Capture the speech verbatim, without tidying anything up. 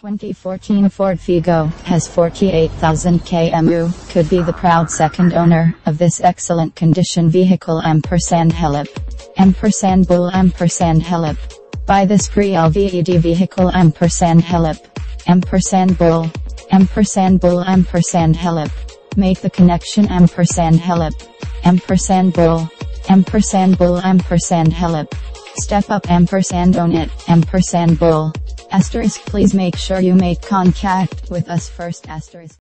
twenty fourteen Ford Figo has forty-eight thousand kilometers, could be the proud second owner of this excellent condition vehicle. Ampersand help. Ampersand bull. Ampersand help. Buy this pre-L V E D vehicle. Ampersand help. Ampersand bull. Ampersand bull. Ampersand help. Make the connection. Ampersand help. Ampersand bull. Ampersand bull. Ampersand help. Step up. Ampersand own it. Ampersand bull. Asterisk, please make sure you make contact with us first. Asterisk.